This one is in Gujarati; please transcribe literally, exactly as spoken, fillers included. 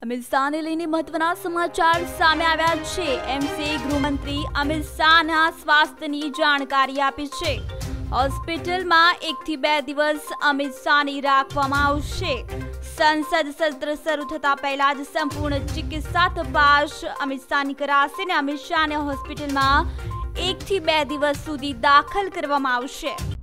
અમિત શાહને લઈને મહત્વના સમાચાર સામે આવ્યા છે। એમસે ગૃહમંત્રી અમિત શાહના સ્વાસ્થ્યની જાણકારી આપી છે। હોસ્પિટલમાં એકથી બે દિવસ અમિત શાહને રાખવામાં આવશે। સંસદ સત્ર શરૂ થતા પહેલા જ સંપૂર્ણ ચિકિત્સા તપાસ અમિત શાહની કરાશે અને અમિત શાહને હોસ્પિટલમાં એકથી બે દિવસ સુધી દાખલ કરવામાં આવશે।